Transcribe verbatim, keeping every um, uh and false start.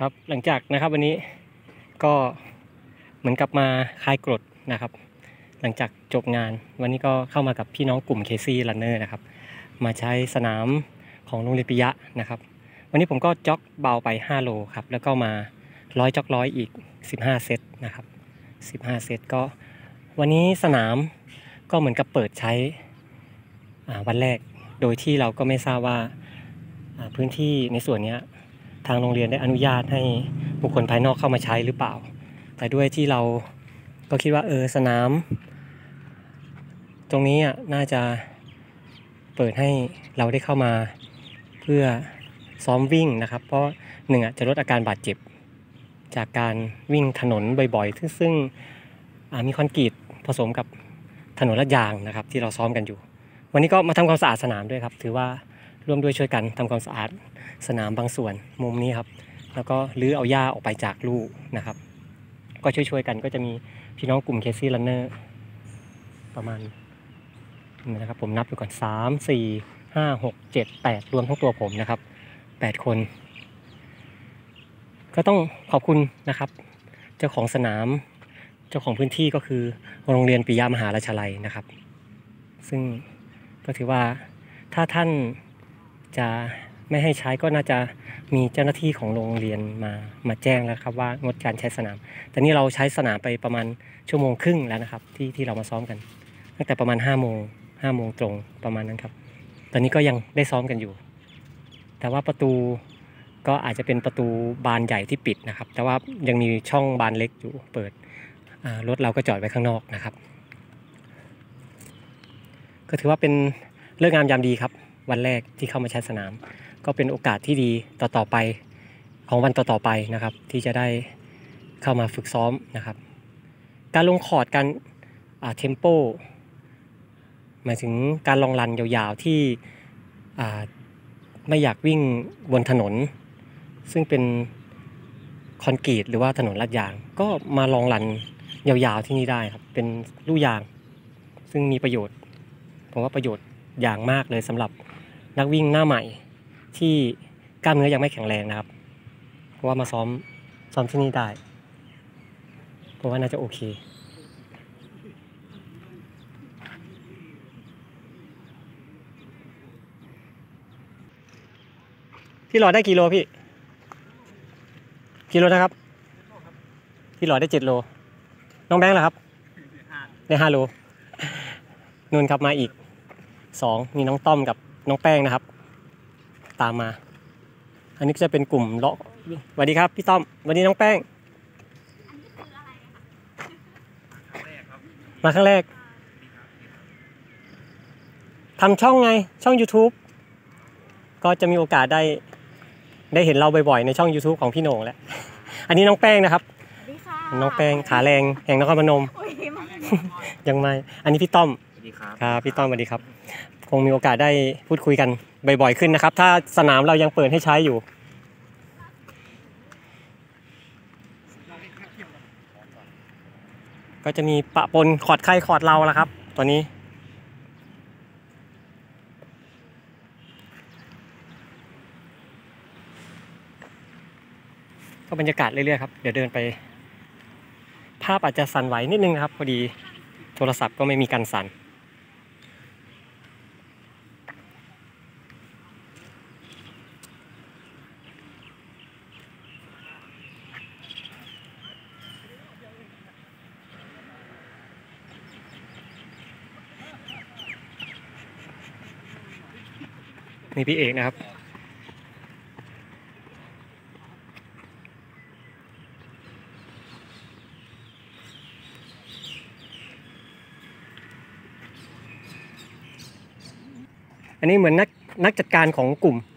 ครับหลังจากนะครับวันนี้ก็เหมือนกับมาคลายกรดนะครับหลังจากจบงานวันนี้ก็เข้ามากับพี่น้องกลุ่ม เค ซี Runner นะครับมาใช้สนามของโรงเรียนปิยะนะครับวันนี้ผมก็จ็อกเบาไปห้าโลครับแล้วก็มาร้อยจ็อกร้อยอีกสิบห้าเซตนะครับสิบห้าเซตก็วันนี้สนามก็เหมือนกับเปิดใช้วันแรกโดยที่เราก็ไม่ทราบว่าพื้นที่ในส่วนนี้ทางโรงเรียนได้อนุญาตให้บุคคลภายนอกเข้ามาใช้หรือเปล่าแต่ด้วยที่เราก็คิดว่าเออสนามตรงนี้อ่ะน่าจะเปิดให้เราได้เข้ามาเพื่อซ้อมวิ่งนะครับเพราะหนึ่งอ่ะจะลดอาการบาดเจ็บจากการวิ่งถนนบ่อยๆซึ่งมีคอนกรีตผสมกับถนนลาดยางนะครับที่เราซ้อมกันอยู่วันนี้ก็มาทำความสะอาดสนามด้วยครับถือว่าร่วมด้วยช่วยกันทำความสะอาดสนามบางส่วนมุมนี้ครับแล้วก็รื้อเอาหญ้าออกไปจากลูกนะครับก็ช่วยๆกันก็จะมีพี่น้องกลุ่ม เค ซี Runner ประมาณนี่นะครับผมนับดูก่อนสามสี่ห้าหกเจ็ดแปดรวมทั้งตัวผมนะครับแปดคนก็ต้องขอบคุณนะครับเจ้าของสนามเจ้าของพื้นที่ก็คือโรงเรียนปิยะมหาราชาลัยนะครับซึ่งก็ถือว่าถ้าท่านจะไม่ให้ใช้ก็น่าจะมีเจ้าหน้าที่ของโรงเรียนมามาแจ้งแล้วครับว่างดการใช้สนามแต่นี่เราใช้สนามไปประมาณชั่วโมงครึ่งแล้วนะครับที่ที่เรามาซ้อมกันตั้งแต่ประมาณห้าโมงห้าโมงตรงประมาณนั้นครับตอนนี้ก็ยังได้ซ้อมกันอยู่แต่ว่าประตูก็อาจจะเป็นประตูบานใหญ่ที่ปิดนะครับแต่ว่ายังมีช่องบานเล็กอยู่เปิดรถเราก็จอดไว้ข้างนอกนะครับก็ถือว่าเป็นเลิกงามยามดีครับวันแรกที่เข้ามาใช้สนามก็เป็นโอกาสที่ดีต่อๆไปของวันต่อๆไปนะครับที่จะได้เข้ามาฝึกซ้อมนะครับการลงคอร์ดการเทมโปหมายถึงการลองรันยาวๆที่ไม่อยากวิ่งบนถนนซึ่งเป็นคอนกรีตหรือว่าถนนลาดยางก็มาลองรันยาวๆที่นี่ได้ครับเป็นลู่ยางซึ่งมีประโยชน์ผมว่าประโยชน์อย่างมากเลยสำหรับนักวิ่งหน้าใหม่ที่กล้ามเนื้อยังไม่แข็งแรงนะครับเพราะว่ามาซ้อมซ้อมที่นี่ได้เพราะว่าน่าจะโอเคพี่หลอดได้กี่โลพี่กี่โลนะครับพี่หลอดได้เจ็ดโลน้องแบงค์เหรอครับได้ห้าโลนุ่นครับมาอีกสองมีน้องต้อมกับน้องแป้งนะครับตามมาอันนี้จะเป็นกลุ่มเลาะสวัสดีครับพี่ต้อมสวัสดีน้องแป้งมาครั้งแรกทำช่องไงช่อง YouTube ก็จะมีโอกาสได้ได้เห็นเราบ่อยๆในช่อง YouTube ของพี่โหน่งแหละอันนี้น้องแป้งนะครับน้องแป้งขาแรงแห่งนครพนมยังไม่อันนี้พี่ต้อมครับพี่ต้อมสวัสดีครับคงมีโอกาสได้พูดคุยกันบ่อยๆขึ้นนะครับถ้าสนามเรายังเปิดให้ใช้อยู่ก็จะมีปะปนขอดใครขอดเราละครับตอนนี้ก็บรรยากาศเรื่อยๆครับเดี๋ยวเดินไปภาพอาจจะสั่นไหวนิดนึงนะครับพอดีโทรศัพท์ก็ไม่มีกันสั่นนี่พี่เอกนะครับอันนี้เหมือนนักนักจัดการของกลุ่ม